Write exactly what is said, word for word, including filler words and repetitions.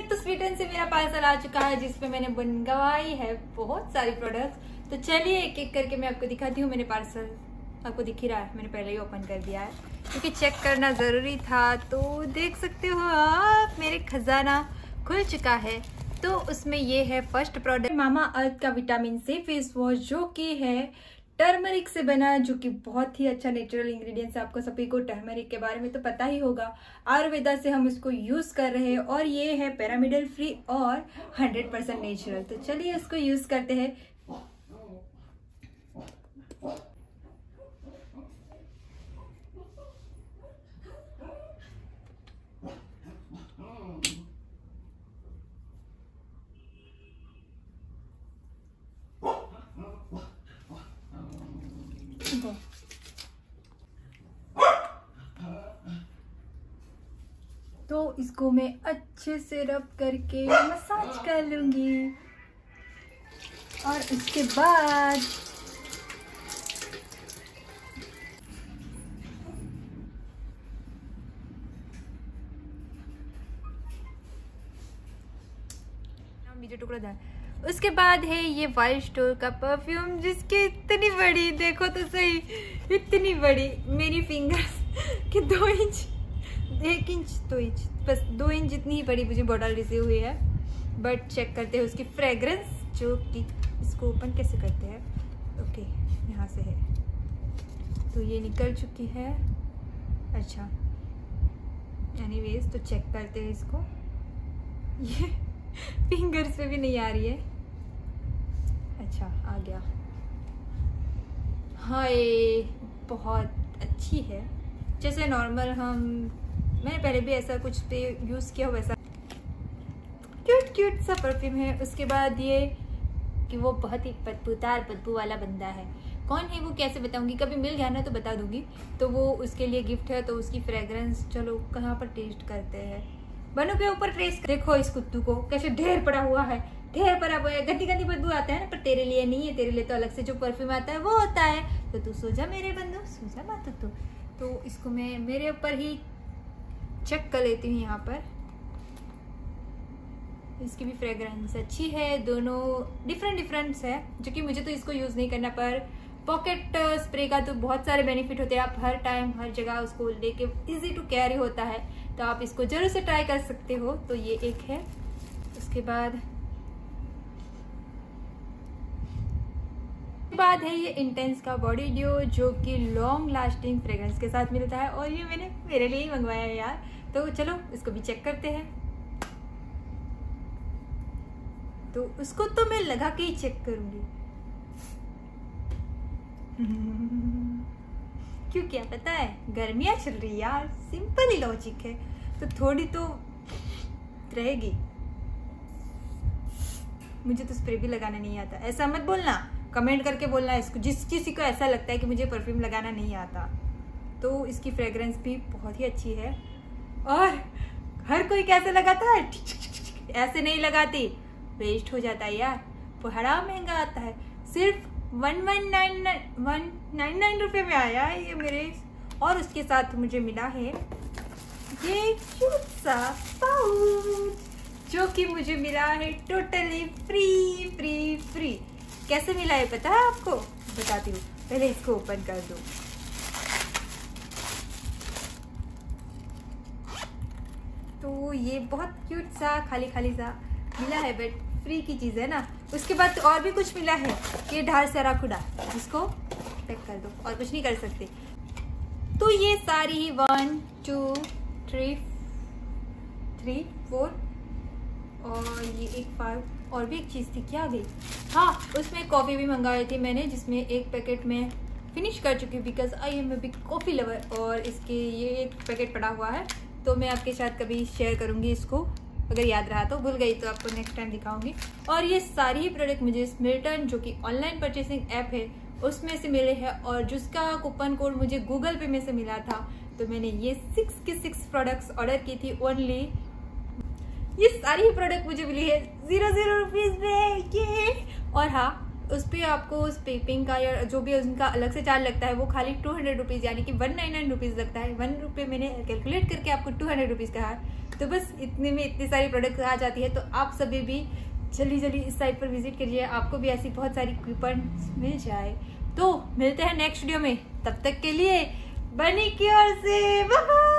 तो स्वीटन से मेरा पार्सल आ चुका है जिसपे मैंने मंगवाई है बहुत सारी प्रोडक्ट्स। तो चलिए एक एक करके मैं आपको दिखाती हूँ। मैंने पार्सल आपको दिख ही रहा है, मैंने पहले ही ओपन कर दिया है क्योंकि चेक करना ज़रूरी था। तो देख सकते हो आप मेरे खजाना खुल चुका है। तो उसमें ये है फर्स्ट प्रोडक्ट, मामा अर्थ का विटामिन सी फेस वॉश, जो कि है टर्मरिक से बना, जो कि बहुत ही अच्छा नेचुरल इंग्रेडिएंट्स है। आपको सभी को टर्मरिक के बारे में तो पता ही होगा, आयुर्वेदा से हम इसको यूज कर रहे हैं और ये है पैरामिडल फ्री और हंड्रेड परसेंट नेचुरल। तो चलिए इसको यूज करते हैं। तो इसको मैं अच्छे से रब करके मसाज कर लूंगी और उसके बाद मुझे टुकड़ा था। उसके बाद है ये वाइल्ड स्टोर का परफ्यूम, जिसकी इतनी बड़ी, देखो तो सही, इतनी बड़ी मेरी फिंगर्स के दो इंच एक इंच दो इंच बस दो इंच जितनी ही बड़ी मुझे बॉटल रिसीव हुई है। बट चेक करते हैं उसकी फ्रेग्रेंस, जो कि इसको ओपन कैसे करते हैं। ओके, यहाँ से है तो ये निकल चुकी है। अच्छा, एनीवेज तो चेक करते हैं इसको। ये फिंगर्स पे भी नहीं आ रही है। अच्छा, आ गया। हाय, बहुत अच्छी है। जैसे नॉर्मल हम, मैंने पहले भी ऐसा कुछ पे यूज़ किया हो वैसा क्यूट क्यूट सा परफ्यूम है। उसके बाद ये कि वो बहुत ही बदबूदार बदबू वाला बंदा है। कौन है वो कैसे बताऊंगी, कभी मिल गया ना तो बता दूंगी। तो वो उसके लिए गिफ्ट है, तो उसकी फ्रेग्रेंस चलो कहाँ पर टेस्ट करते हैं। बनो के ऊपर ट्रेस, देखो इस कुत्तू को कैसे ढेर पड़ा हुआ है, ढेर पड़ा हुआ है। गंदी गंदी बदबू आता है ना, पर तेरे लिए नहीं है, तेरे लिए तो अलग से जो परफ्यूम आता है वो होता है। तो तू सो जा मेरे बंदो, सो जा मत तू। तो इसको मैं मेरे ऊपर ही चेक कर लेती हूँ। यहाँ पर इसकी भी फ्रेग्रेंस अच्छी है, दोनों डिफरेंट डिफरेंट्स है, जो कि मुझे तो इसको यूज़ नहीं करना। पर पॉकेट स्प्रे का तो बहुत सारे बेनिफिट होते हैं। आप हर टाइम हर जगह उसको लेके इजी टू कैरी होता है, तो आप इसको जरूर से ट्राई कर सकते हो। तो ये एक है। उसके बाद बाद है ये इंटेंस का बॉडी ड्यू, जो कि लॉन्ग लास्टिंग फ्रेग्रेंस के साथ मिलता है और ये मैंने मेरे लिए ही मंगवाया है यार। तो चलो इसको भी चेक करते हैं। तो उसको तो मैं लगा के ही चेक करूंगी क्यों, क्या पता है, गर्मियां चल रही यार, सिंपल ही लॉजिक है, तो थोड़ी तो रहेगी। मुझे तो स्प्रे भी लगाना नहीं आता, ऐसा मत बोलना, कमेंट करके बोलना इसको, जिस किसी को ऐसा लगता है कि मुझे परफ्यूम लगाना नहीं आता। तो इसकी फ्रेग्रेंस भी बहुत ही अच्छी है। और हर कोई कैसे लगाता है, ऐसे नहीं लगाती, वेस्ट हो जाता है यार, बड़ा महंगा आता है। सिर्फ one one nine one nine nine रुपये में आया है ये मेरे। और उसके साथ मुझे मिला है ये क्यूट सा पाउच, जो कि मुझे मिला है टोटली फ्री फ्री फ्री। कैसे मिला है पता है आपको, बताती हूँ, पहले इसको ओपन कर दो। तो ये बहुत क्यूट सा खाली खाली सा मिला है, बट फ्री की चीज है ना। उसके बाद और भी कुछ मिला है, ये ढाल सराखुड़ा, इसको पैक कर दो, और कुछ नहीं कर सकते। तो ये सारी ही one two three three four और ये एक फाइव, और भी एक चीज थी, क्या गई, हाँ उसमें कॉफी भी मंगाई थी मैंने, जिसमें एक पैकेट में फिनिश कर चुकी, because I am a big coffee lover. और इसके ये एक पैकेट पड़ा हुआ है, तो मैं आपके साथ कभी शेयर करूंगी इसको, अगर याद रहा तो, भूल गई तो आपको नेक्स्ट टाइम दिखाऊंगी। और ये सारी ही प्रोडक्ट मुझे स्मिल्टन, जो कि ऑनलाइन परचेसिंग ऐप है, उसमें से मिले हैं, और जिसका कूपन कोड मुझे गूगल पे में से मिला था। तो मैंने ये सिक्स के सिक्स प्रोडक्ट्स ऑर्डर की थी ओनली। ये सारी ही प्रोडक्ट मुझे मिली है जीरो जीरो रुपीज में ये। और हाँ, उस पर आपको उस पेपिंग का या जो भी उनका अलग से चार्ज लगता है, वो खाली टू हंड्रेड रुपीज़ यानी कि वन नाइन नाइन रुपीज़ लगता है। वन रुपये मैंने कैलकुलेट करके आपको टू हंड्रेड रुपीज़ कहा है। तो बस इतने में इतनी सारी प्रोडक्ट आ जाती है। तो आप सभी भी जल्दी जल्दी इस साइट पर विजिट करिए, आपको भी ऐसी बहुत सारी कूपन मिल जाए। तो मिलते हैं नेक्स्ट वीडियो में, तब तक के लिए बनी की ओर से बाय।